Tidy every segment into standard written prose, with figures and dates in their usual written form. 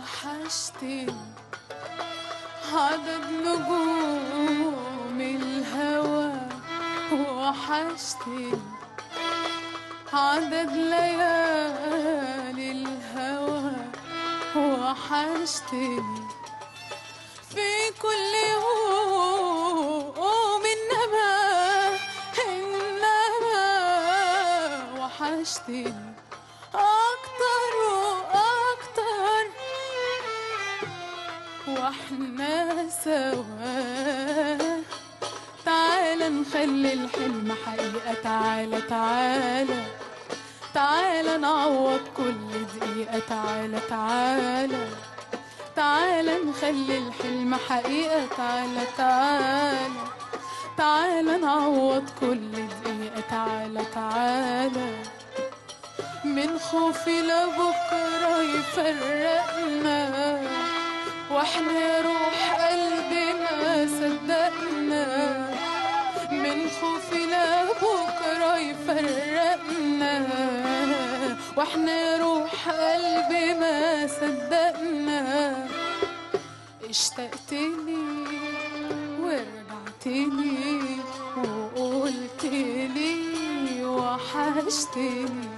وحشتني عدد نجوم الهوى، وحشتني عدد ليالي الهوى، وحشتني في كل يوم إنما وحشتني أكتر وأكتر وإحنا سوا. تعالى نخلي الحلم حقيقة، تعالى تعالى تعالى نعوض كل دقيقة، تعالى تعالى تعالى نخلي الحلم حقيقة، تعالى تعالى تعالى نعوض كل دقيقة، تعالى تعالى. من خوفي لبكرة يفرقنا واحنا روح قلبي ما صدقنا، من خوفي لبكرة يفرقنا واحنا روح قلبي ما صدقنا. اشتقتني ورجعتني وقلتلي وحشتني.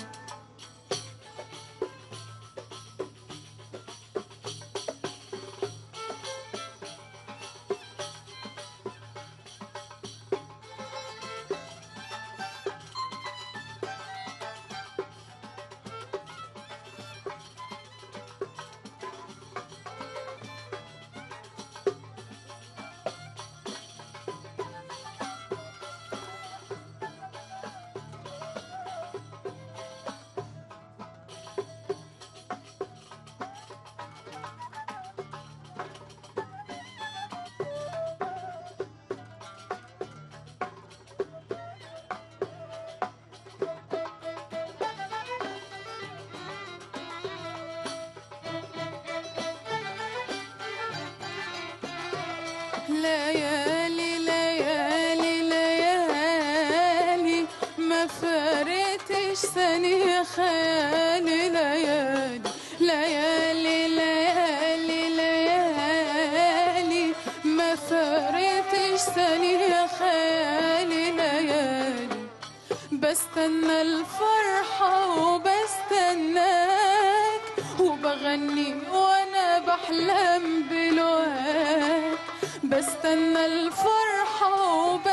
ليالي ليالي ليالي ما فارقتش ثانية خيالي، ليالي ليالي ليالي ليالي ما فارقتش ثانية خيالي، ليالي بستنى الفرحة وبستناك وبغني وانا بحلم بلقاك، بستنى الفرحة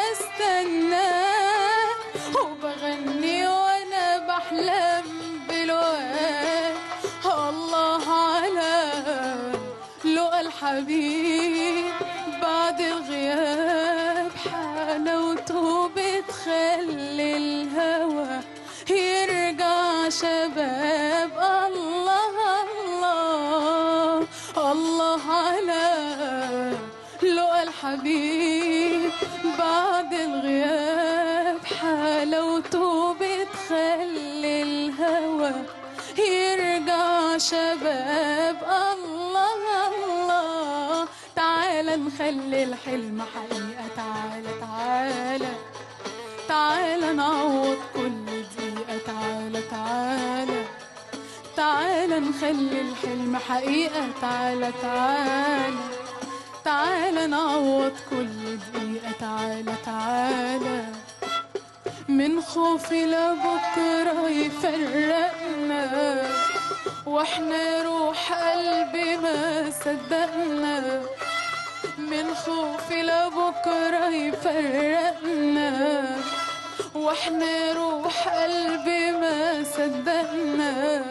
وبستناك وبغني وانا بحلم بلقاك. الله على لقى الحبيب بعد الغياب، حلاوته بتخلي الهوى يرجع شباب. الله الله الله على لقى الحبيب بعد الغياب، حلاوته بتخلي الهوى يرجع شباب. الله الله تعالى نخلي الحلم حقيقة، تعالى تعالى تعالى نعوض كل دقيقة، تعالى تعالى تعالى نخلي الحلم حقيقة، تعالى تعالى تعالى نعوض كل دقيقة، تعالى تعالى. من خوفي لبكرة يفرقنا واحنا روح قلبي ما صدقنا، من خوفي لبكرة يفرقنا واحنا روح قلبي ما صدقنا.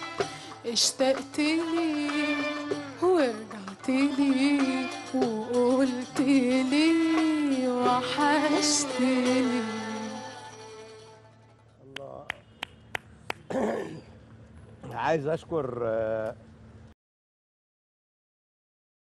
اشتقتلي ورجعتلي وقلتلي وحشتني. الله. عايز اشكر